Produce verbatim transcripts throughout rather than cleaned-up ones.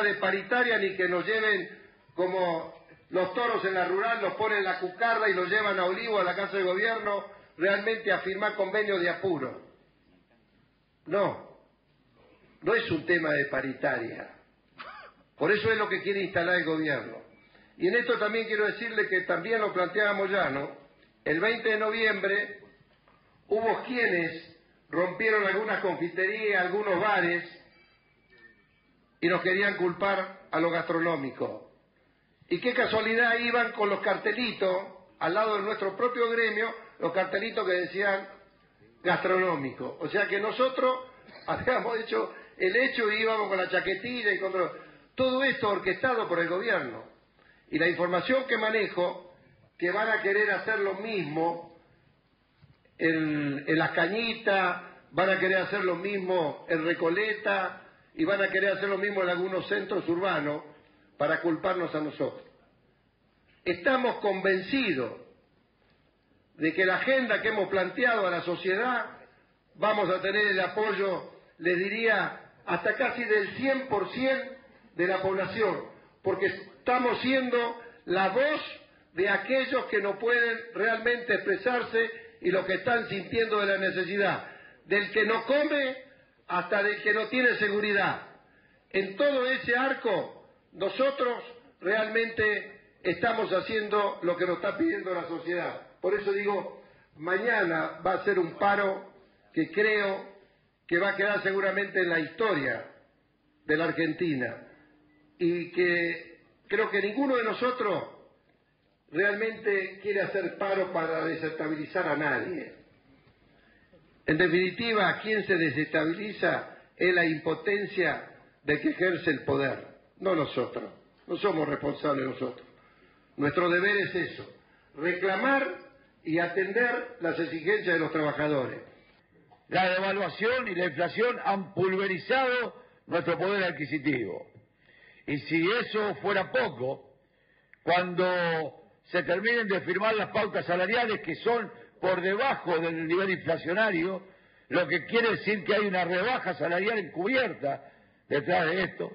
de paritaria ni que nos lleven como los toros en la rural, los ponen en la cucarda y los llevan a Olivo, a la Casa de Gobierno, realmente a firmar convenios de apuro. No, no es un tema de paritaria. Por eso es lo que quiere instalar el gobierno. Y en esto también quiero decirle que también lo planteábamos ya, ¿no? El veinte de noviembre hubo quienes rompieron algunas confiterías, algunos bares, y nos querían culpar a lo gastronómico. Y qué casualidad iban con los cartelitos, al lado de nuestro propio gremio, los cartelitos que decían gastronómico. O sea que nosotros habíamos hecho el hecho y íbamos con la chaquetilla y con todo, todo esto orquestado por el gobierno. Y la información que manejo, que van a querer hacer lo mismo en, en Las Cañitas, van a querer hacer lo mismo en Recoleta y van a querer hacer lo mismo en algunos centros urbanos para culparnos a nosotros. Estamos convencidos de que la agenda que hemos planteado a la sociedad vamos a tener el apoyo, les diría, hasta casi del cien por ciento de la población, porque estamos siendo la voz de aquellos que no pueden realmente expresarse y los que están sintiendo de la necesidad, del que no come hasta del que no tiene seguridad. En todo ese arco, nosotros realmente estamos haciendo lo que nos está pidiendo la sociedad. Por eso digo, mañana va a ser un paro que creo que va a quedar seguramente en la historia de la Argentina y que creo que ninguno de nosotros realmente quiere hacer paro para desestabilizar a nadie. En definitiva, quien se desestabiliza es la impotencia de que ejerce el poder, no nosotros. No somos responsables nosotros. Nuestro deber es eso, reclamar y atender las exigencias de los trabajadores. La devaluación y la inflación han pulverizado nuestro poder adquisitivo. Y si eso fuera poco, cuando se terminen de firmar las pautas salariales que son por debajo del nivel inflacionario, lo que quiere decir que hay una rebaja salarial encubierta detrás de esto,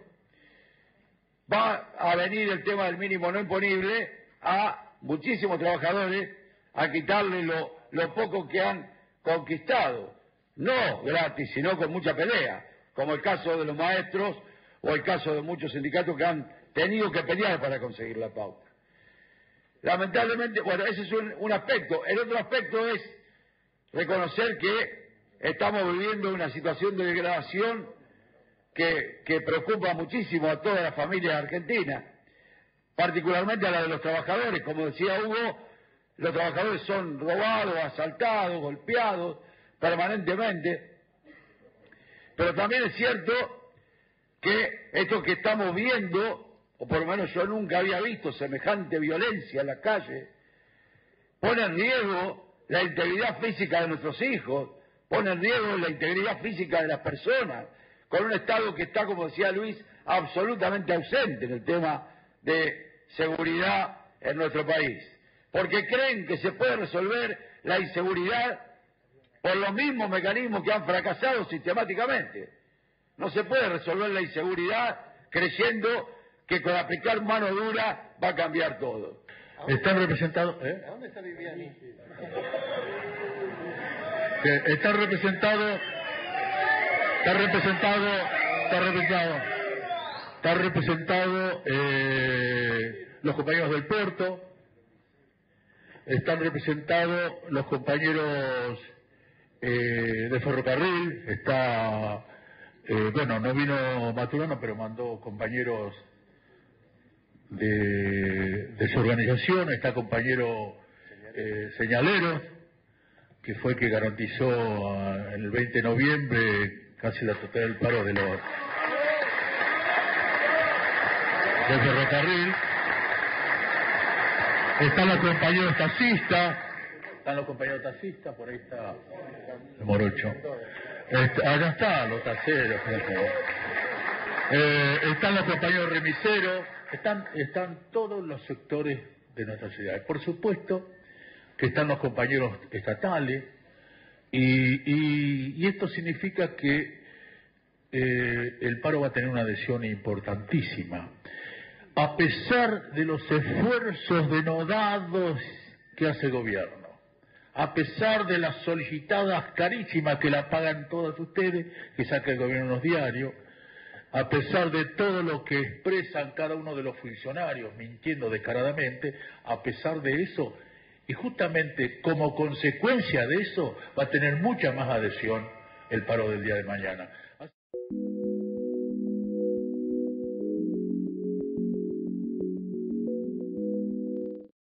va a venir el tema del mínimo no imponible a muchísimos trabajadores a quitarle lo, lo poco que han conquistado, no gratis, sino con mucha pelea, como el caso de los maestros o el caso de muchos sindicatos que han tenido que pelear para conseguir la pauta. Lamentablemente, bueno, ese es un, un aspecto. El otro aspecto es reconocer que estamos viviendo una situación de degradación que, que preocupa muchísimo a todas las familias argentinas, particularmente a la de los trabajadores. Como decía Hugo, los trabajadores son robados, asaltados, golpeados permanentemente, pero también es cierto que esto que estamos viendo, o por lo menos yo nunca había visto semejante violencia en la calle, pone en riesgo la integridad física de nuestros hijos, pone en riesgo la integridad física de las personas, con un Estado que está, como decía Luis, absolutamente ausente en el tema de seguridad en nuestro país, porque creen que se puede resolver la inseguridad por los mismos mecanismos que han fracasado sistemáticamente. No se puede resolver la inseguridad creyendo que con aplicar mano dura va a cambiar todo. Están representados... ¿eh? ¿A dónde está Viviani? Está representado... Está representado... Está representado... Está representado eh, los compañeros del puerto, están representados los compañeros eh, de ferrocarril, está... Eh, bueno, no vino Maturano, pero mandó compañeros de, de su organización, está compañero eh, Señalero, que fue el que garantizó a, el veinte de noviembre casi la totalidad del paro de los del ferrocarril. Están los compañeros taxistas, están los compañeros taxistas, por ahí está el Morocho. Est allá están los taxeros, eh, están los compañeros remiseros, están, están todos los sectores de nuestra ciudad. Por supuesto que están los compañeros estatales y, y, y esto significa que eh, el paro va a tener una adhesión importantísima. A pesar de los esfuerzos denodados que hace el gobierno, a pesar de las solicitadas carísimas que la pagan todas ustedes, que saca el gobierno en los diarios, a pesar de todo lo que expresan cada uno de los funcionarios, mintiendo descaradamente, a pesar de eso, y justamente como consecuencia de eso, va a tener mucha más adhesión el paro del día de mañana.